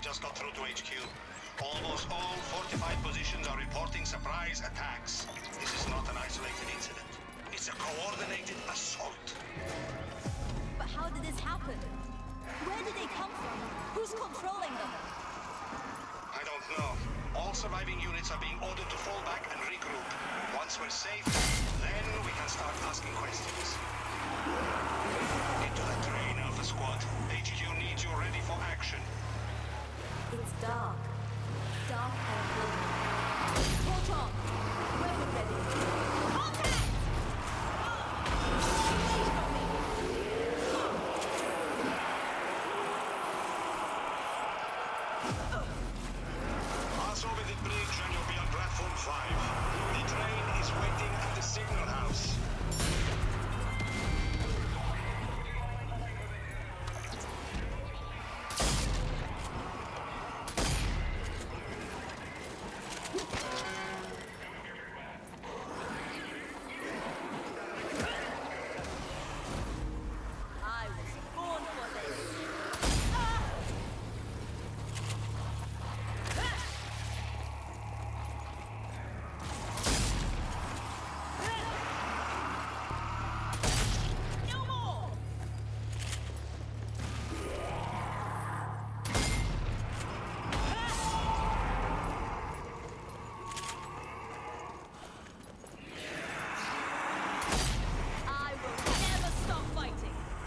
Just got through to HQ. Almost all fortified positions are reporting surprise attacks. This is not an isolated incident. It's a coordinated assault. But how did this happen? Where did they come from? Who's controlling them? I don't know. All surviving units are being ordered to fall back and regroup. Once we're safe, then we can start asking questions. Into the train, Alpha Squad. HQ needs you ready for action. It's dark. Dark and gloomy. Hold on. We're ready. Contact! Away from me! Pass over the bridge and you'll be on platform 5. The train is waiting at the signal house. I was born for this. No more! I will never stop fighting.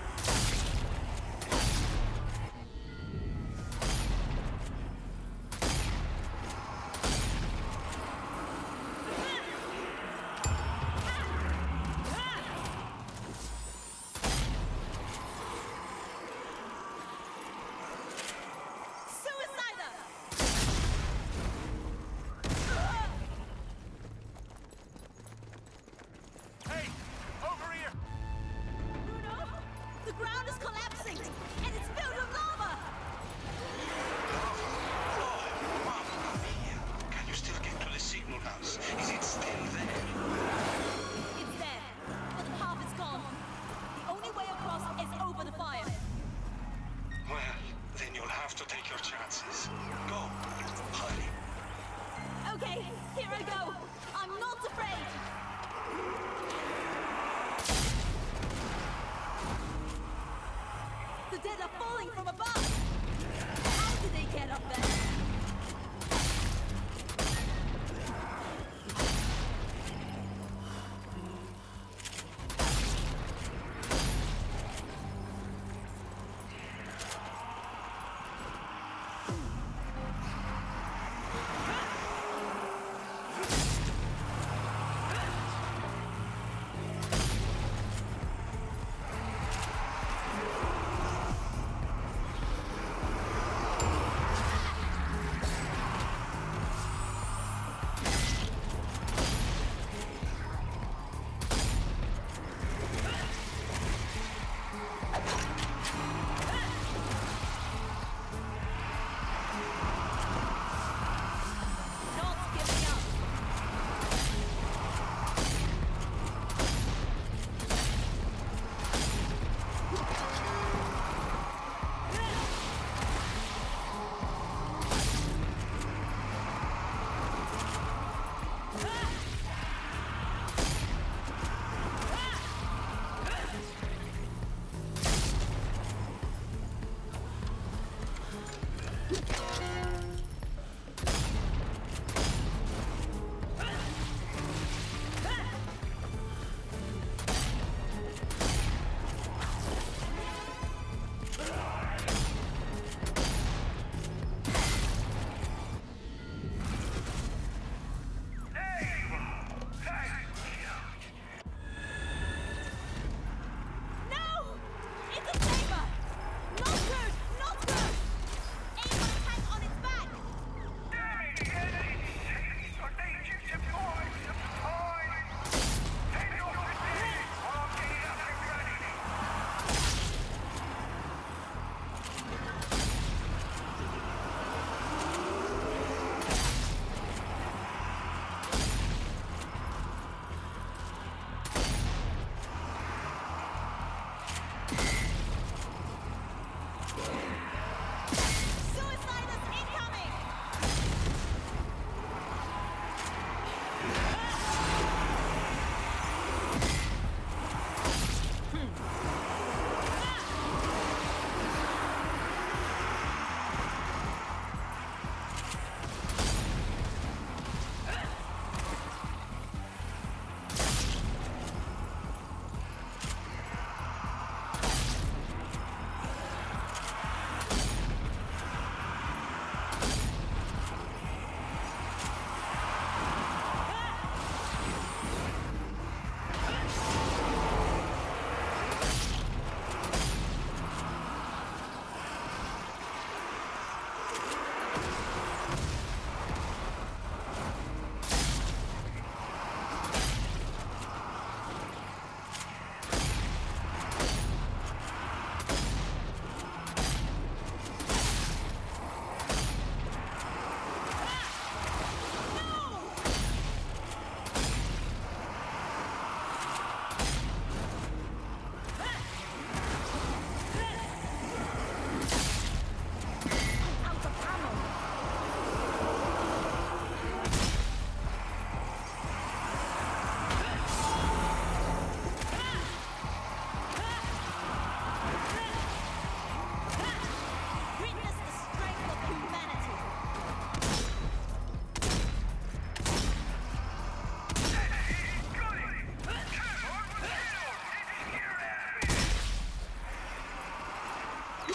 Suicider! Hey! Over here! Bruno, the ground is collapsing, and it's filled with lava! Mamma mia! Can you still get to the signal house? Is it still there? It's there, but the path is gone. The only way across is over the fire. Well, then you'll have to take your chances. Go. Hurry. Okay, here I go. I'm not afraid. The dead are falling from above. How did they get up there?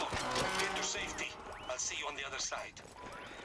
Get to safety. I'll see you on the other side.